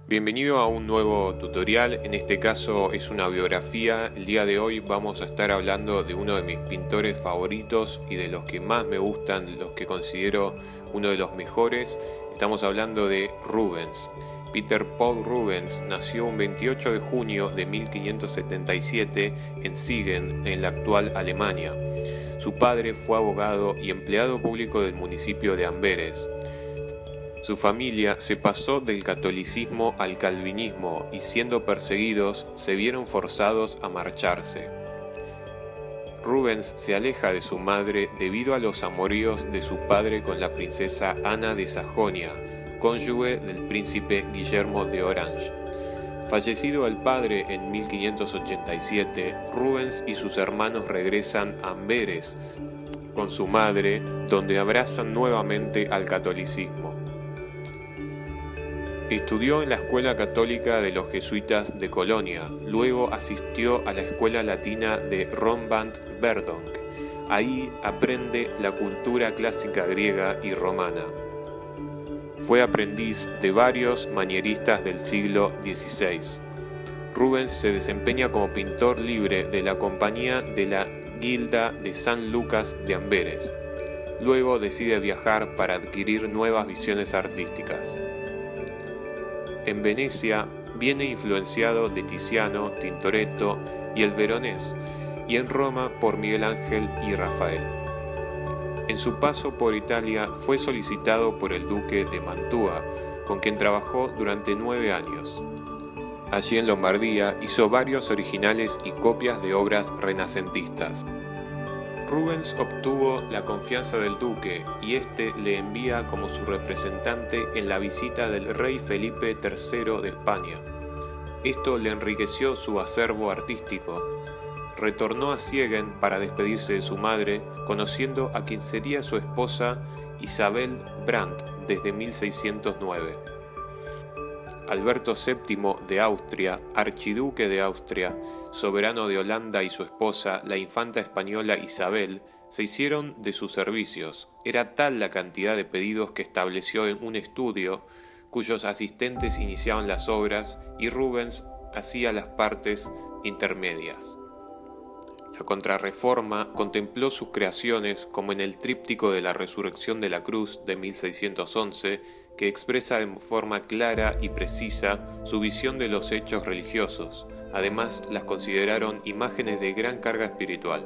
Bienvenido a un nuevo tutorial, en este caso es una biografía. El día de hoy vamos a estar hablando de uno de mis pintores favoritos y de los que más me gustan, los que considero uno de los mejores. Estamos hablando de Rubens. Peter Paul Rubens nació un 28 de junio de 1577 en Siegen, en la actual Alemania. Su padre fue abogado y empleado público del municipio de Amberes. Su familia se pasó del catolicismo al calvinismo y, siendo perseguidos, se vieron forzados a marcharse. Rubens se aleja de su madre debido a los amoríos de su padre con la princesa Ana de Sajonia, cónyuge del príncipe Guillermo de Orange. Fallecido el padre en 1587, Rubens y sus hermanos regresan a Amberes con su madre, donde abrazan nuevamente al catolicismo. Estudió en la Escuela Católica de los Jesuitas de Colonia, luego asistió a la Escuela Latina de Rembrandt-Verdonk. Ahí aprende la cultura clásica griega y romana. Fue aprendiz de varios manieristas del siglo XVI. Rubens se desempeña como pintor libre de la Compañía de la Guilda de San Lucas de Amberes. Luego decide viajar para adquirir nuevas visiones artísticas. En Venecia viene influenciado de Tiziano, Tintoretto y el Veronés, y en Roma por Miguel Ángel y Rafael. En su paso por Italia fue solicitado por el duque de Mantua, con quien trabajó durante 9 años. Allí en Lombardía hizo varios originales y copias de obras renacentistas. Rubens obtuvo la confianza del duque y éste le envía como su representante en la visita del rey Felipe III de España. Esto le enriqueció su acervo artístico. Retornó a Siegen para despedirse de su madre, conociendo a quien sería su esposa Isabel Brandt desde 1609. Alberto VII de Austria, archiduque de Austria, soberano de Holanda, y su esposa, la infanta española Isabel, se hicieron de sus servicios. Era tal la cantidad de pedidos que estableció en un estudio, cuyos asistentes iniciaban las obras y Rubens hacía las partes intermedias. La Contrarreforma contempló sus creaciones como en el tríptico de la Resurrección de la Cruz de 1611, que expresa de forma clara y precisa su visión de los hechos religiosos. Además, las consideraron imágenes de gran carga espiritual.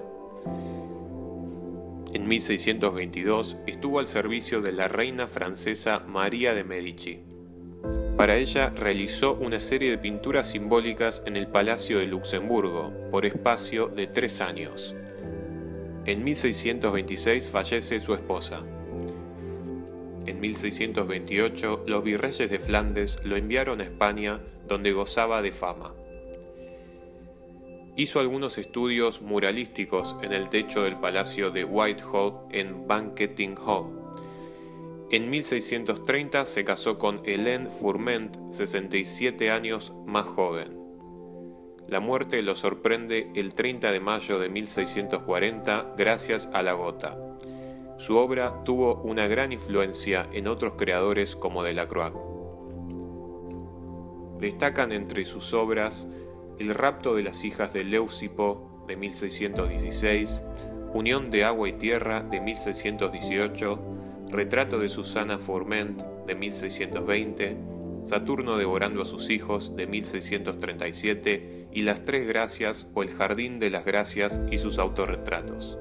En 1622 estuvo al servicio de la reina francesa María de Medici. Para ella realizó una serie de pinturas simbólicas en el Palacio de Luxemburgo, por espacio de 3 años. En 1626 fallece su esposa. En 1628 los virreyes de Flandes lo enviaron a España, donde gozaba de fama. Hizo algunos estudios muralísticos en el techo del Palacio de Whitehall en Banqueting Hall. En 1630 se casó con Hélène Fourment, 67 años más joven. La muerte lo sorprende el 30 de mayo de 1640 gracias a la gota. Su obra tuvo una gran influencia en otros creadores como Delacroix. Destacan entre sus obras El rapto de las hijas de Leucipo de 1616, Unión de agua y tierra de 1618, Retrato de Susana Fourment de 1620, Saturno devorando a sus hijos de 1637 y Las Tres Gracias o El Jardín de las Gracias y sus autorretratos.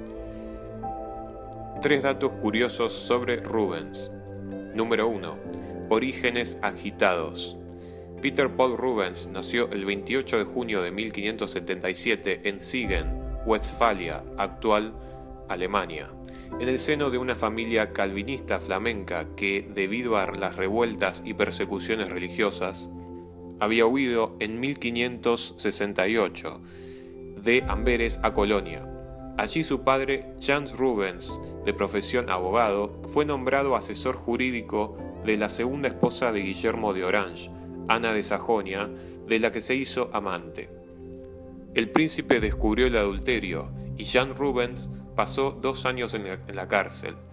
3 datos curiosos sobre Rubens. Número 1. Orígenes agitados. Peter Paul Rubens nació el 28 de junio de 1577 en Siegen, Westfalia, actual Alemania, en el seno de una familia calvinista flamenca que, debido a las revueltas y persecuciones religiosas, había huido en 1568 de Amberes a Colonia. Allí su padre, Jans Rubens, de profesión abogado, fue nombrado asesor jurídico de la segunda esposa de Guillermo de Orange, Ana de Sajonia, de la que se hizo amante. El príncipe descubrió el adulterio y Jan Rubens pasó 2 años en la cárcel.